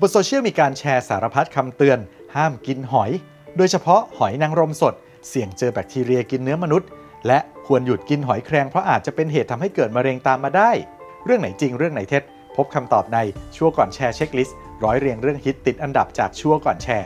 บนโซเชียลมีการแชร์สารพัดคำเตือนห้ามกินหอยโดยเฉพาะหอยนางรมสดเสี่ยงเจอแบคทีเรียกินเนื้อมนุษย์และควรหยุดกินหอยแครงเพราะอาจจะเป็นเหตุทำให้เกิดมะเร็งตามมาได้เรื่องไหนจริงเรื่องไหนเท็จพบคำตอบในชั่วก่อนแชร์เช็คลิสต์ร้อยเรียงเรื่องฮิตติดอันดับจากชั่วก่อนแชร์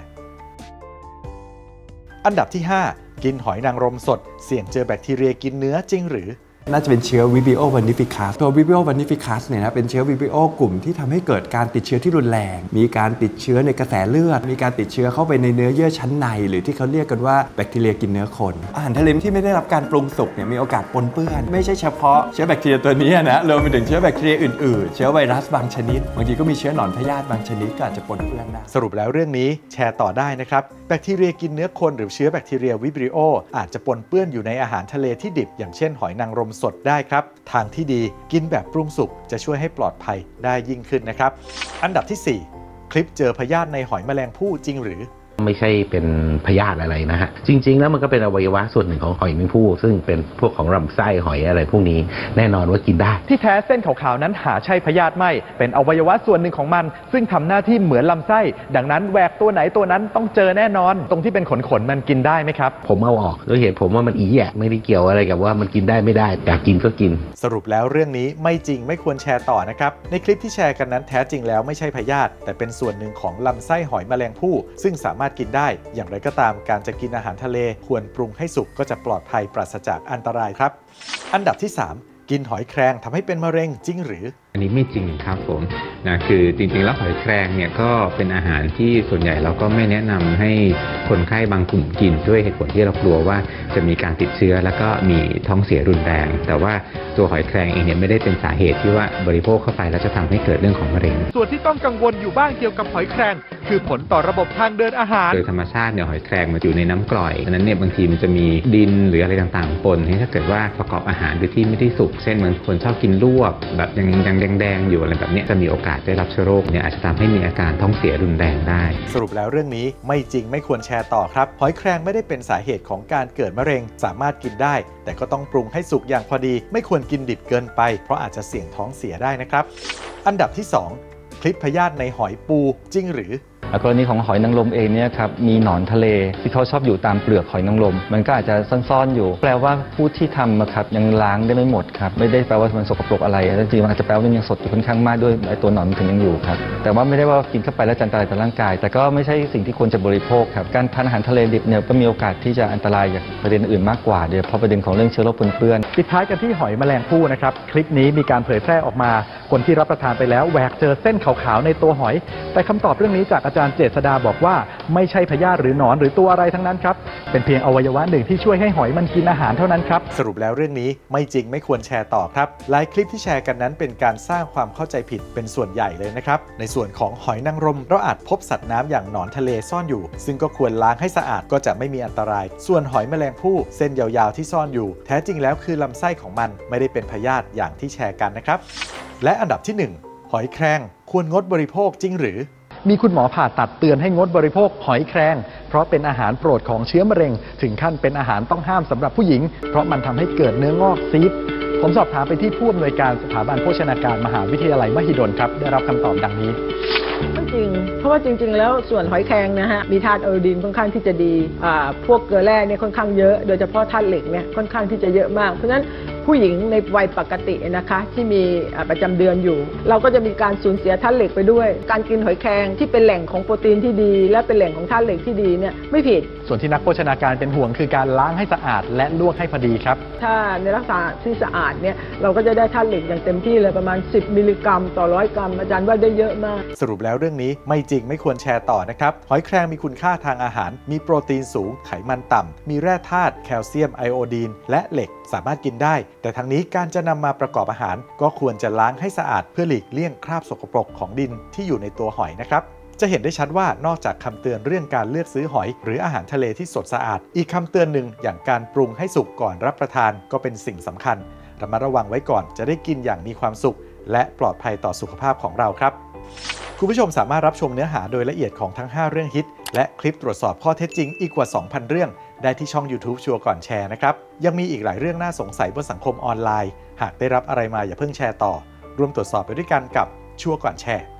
อันดับที่ 5 กินหอยนางรมสดเสี่ยงเจอแบคทีเรียกินเนื้อจริงหรือน่าจะเป็นเชื้อ Vibrio vinificus ตัว Vibrio vinificus เนี่ยนะเป็นเชื้อ Vibrio กลุ่มที่ทำให้เกิดการติดเชื้อที่รุนแรงมีการติดเชื้อในกระแสเลือดมีการติดเชื้อเข้าไปในเนื้อเยื่อชั้นในหรือที่เขาเรียกกันว่าแบคทีเรียกินเนื้อคนอาหารทะเลที่ไม่ได้รับการปรุงสุกเนี่ยมีโอกาสปนเปื้อนไม่ใช่เฉพาะเชื้อแบคทีเรียตัวนี้นะรวมไปถึงเชื้อแบคทีเรียอื่นๆเชื้อไวรัสบางชนิดบางทีก็มีเชื้อหนอนพยาธิบางชนิดก็อาจจะปนเปื้อนได้สรุปแล้วเรื่องนี้แชร์ต่อได้นะครับแบคทีเรียกินเนื้อคนหรือเชื้อแบคทีเรีย Vibrio อาจจะปนเปื้อนอยู่ในอาหารทะเลที่ดิบอย่างเช่นหอยนางรมสดได้ครับทางที่ดีกินแบบปรุงสุกจะช่วยให้ปลอดภัยได้ยิ่งขึ้นนะครับอันดับที่ 4 คลิปเจอพยาธิในหอยแมลงภู่จริงหรือไม่ใช่เป็นพยาธิอะไรนะฮะจริงๆแล้วมันก็เป็นอวัยวะส่วนหนึ่งของหอยแมงภู่ซึ่งเป็นพวกของลำไส้หอยอะไรพวกนี้แน่นอนว่ากินได้ที่แท้เส้นขาวๆนั้นหาใช่พยาธิไม่เป็นอวัยวะส่วนหนึ่งของมันซึ่งทำหน้าที่เหมือนลำไส้ดังนั้นแหวกตัวไหนตัวนั้นต้องเจอแน่นอนตรงที่เป็นขนมันกินได้ไหมครับผมเอาออกด้วยเหตุผมว่ามันอีแยะไม่ได้เกี่ยวอะไรกับว่ามันกินได้ไม่ได้อยากกินก็กินสรุปแล้วเรื่องนี้ไม่จริงไม่ควรแชร์ต่อนะครับในคลิปที่แชร์กันนั้นแท้จริงแล้วไม่ใช่พยาธิแต่เป็นส่วนหนึ่งของลำไส้หอยแมลงภู่ซึ่งสามารถกินได้อย่างไรก็ตามการจะกินอาหารทะเลควรปรุงให้สุกก็จะปลอดภัยปราศจากอันตรายครับอันดับที่ 3 กินหอยแครงทำให้เป็นมะเร็งจริงหรืออันนี้ไม่จริงครับผมนะคือจริงๆแล้วหอยแครงเนี่ยก็เป็นอาหารที่ส่วนใหญ่เราก็ไม่แนะนำให้คนไข้บางกลุ่มกินด้วยเหตุผลที่เรากลัวว่าจะมีการติดเชื้อแล้วก็มีท้องเสียรุนแรงแต่ว่าตัวหอยแครงเองเนี่ยไม่ได้เป็นสาเหตุที่ว่าบริโภคเข้าไปแล้วจะทำให้เกิดเรื่องของมะเร็งส่วนที่ต้องกังวลอยู่บ้างเกี่ยวกับหอยแครงคือผลต่อระบบทางเดินอาหารโดยธรรมชาติเนี่ยหอยแครงมันอยู่ในน้ำกร่อยฉะนั้นเนี่ยบางทีมันจะมีดินหรืออะไรต่างๆปนถ้าเกิดว่าประกอบอาหารโดยที่ไม่ได้สุกเช่นบางคนชอบกินลวกแบบยังแดงๆอยู่อะไรแบบนี้จะมีโอกาสได้รับเชื้อโรคเนี่ยอาจจะทำให้มีอาการท้องเสียรุนแรงได้สรุปแล้วเรื่องนี้ไม่จริงไม่ควรแชร์ต่อครับหอยแครงไม่ได้เป็นสาเหตุของการเกิดมะเร็งสามารถกินได้แต่ก็ต้องปรุงให้สุกอย่างพอดีไม่ควรกินดิบเกินไปเพราะอาจจะเสี่ยงท้องเสียได้นะครับอันดับที่ 2 คลิปพยาธิในหอยปูจริงหรือกรณีของหอยนางรมเองเนี่ยครับมีหนอนทะเลที่เขาชอบอยู่ตามเปลือกหอยนางรมมันก็อาจจะซ่อนๆอยู่แปลว่าผู้ที่ทำครับยังล้างได้ไม่หมดครับไม่ได้แปลว่ามันสกปรกอะไรจริงๆมันอาจจะแปลว่ามันยังสดอยู่ค่อนข้างมากด้วยไอ้ตัวหนอนมันถึงยังอยู่ครับแต่ว่าไม่ได้ว่ากินเข้าไปแล้วจะอันตรายต่อร่างกายแต่ก็ไม่ใช่สิ่งที่ควรจะบริโภคครับการทานอาหารทะเลดิบเนี่ยก็มีโอกาสที่จะอันตรายจากประเด็นอื่นมากกว่าโดยเฉพาะประเด็นของเรื่องเชื้อโรคปนเปื้อนปิดท้ายกันที่หอยแมลงภู่นะครับคลิปนี้มีการเผยแพร่ออกมาคนที่รับประทานไปแล้วแหวกเจอเส้นขาวๆในตัวหอยแต่คำตอบเรื่องนี้จากอาจารย์เจษฎาบอกว่าไม่ใช่พยาธิหรือหนอนหรือตัวอะไรทั้งนั้นครับเป็นเพียงอวัยวะหนึ่งที่ช่วยให้หอยมันกินอาหารเท่านั้นครับสรุปแล้วเรื่องนี้ไม่จริงไม่ควรแชร์ต่อครับหลายคลิปที่แชร์กันนั้นเป็นการสร้างความเข้าใจผิดเป็นส่วนใหญ่เลยนะครับในส่วนของหอยนางรมเราอาจพบสัตว์น้ำอย่างหนอนทะเลซ่อนอยู่ซึ่งก็ควรล้างให้สะอาดก็จะไม่มีอันตรายส่วนหอยแมลงภู่เส้นยาวๆที่ซ่อนอยู่แท้จริงแล้วคือลำไส้ของมันไม่ได้เป็นพยาธิอย่างที่แชร์กันนะครับและอันดับที่ 1 หอยแครงควรงดบริโภคจริงหรือมีคุณหมอผ่าตัดเตือนให้งดบริโภคหอยแครงเพราะเป็นอาหารโปรดของเชื้อมะเร็งถึงขั้นเป็นอาหารต้องห้ามสำหรับผู้หญิงเพราะมันทำให้เกิดเนื้องอกซีสผมสอบถามไปที่ผู้อำนวยการสถาบันโภชนาการมหาวิทยาลัยมหิดลครับได้รับคำตอบดังนี้ไม่จริงเพราะว่าจริงๆแล้วส่วนหอยแครงนะฮะมีธาตุไอโอดีนค่อนข้างที่จะดีพวกเกลือแร่เนี่ยค่อนข้างเยอะโดยเฉพาะธาตุเหล็กเนี่ยค่อนข้างที่จะเยอะมากเพราะฉะนั้นผู้หญิงในวัยปกตินะคะที่มีประจำเดือนอยู่เราก็จะมีการสูญเสียธาตุเหล็กไปด้วยการกินหอยแครงที่เป็นแหล่งของโปรตีนที่ดีและเป็นแหล่งของธาตุเหล็กที่ดีเนี่ยไม่ผิดส่วนที่นักโภชนาการเป็นห่วงคือการล้างให้สะอาดและลวกให้พอดีครับถ้าในลักษณะที่สะอาดเนี่ยเราก็จะได้ธาตุเหล็กอย่างเต็มที่เลยประมาณ10 มิลลิกรัมต่อ100 กรัมอาจารย์ว่าได้เยอะมากสรุปแล้วเรื่องนี้ไม่จริงไม่ควรแชร์ต่อนะครับหอยแครงมีคุณค่าทางอาหารมีโปรตีนสูงไขมันต่ำมีแร่ธาตุแคลเซียมไอโอดีนและเหล็กสามารถกินได้แต่ทั้งนี้การจะนำมาประกอบอาหารก็ควรจะล้างให้สะอาดเพื่อหลีกเลี่ยงคราบสกปรกของดินที่อยู่ในตัวหอยนะครับจะเห็นได้ชัดว่านอกจากคำเตือนเรื่องการเลือกซื้อหอยหรืออาหารทะเลที่สดสะอาดอีกคำเตือนหนึ่งอย่างการปรุงให้สุกก่อนรับประทานก็เป็นสิ่งสำคัญระมัดระวังไว้ก่อนจะได้กินอย่างมีความสุขและปลอดภัยต่อสุขภาพของเราครับคุณผู้ชมสามารถรับชมเนื้อหาโดยละเอียดของทั้ง5เรื่องฮิตและคลิปตรวจสอบข้อเท็จจริงอีกกว่า 2,000 เรื่องได้ที่ช่อง YouTube ชัวร์ก่อนแชร์นะครับยังมีอีกหลายเรื่องน่าสงสัยบนสังคมออนไลน์หากได้รับอะไรมาอย่าเพิ่งแชร์ต่อร่วมตรวจสอบไปด้วยกันกับชัวร์ก่อนแชร์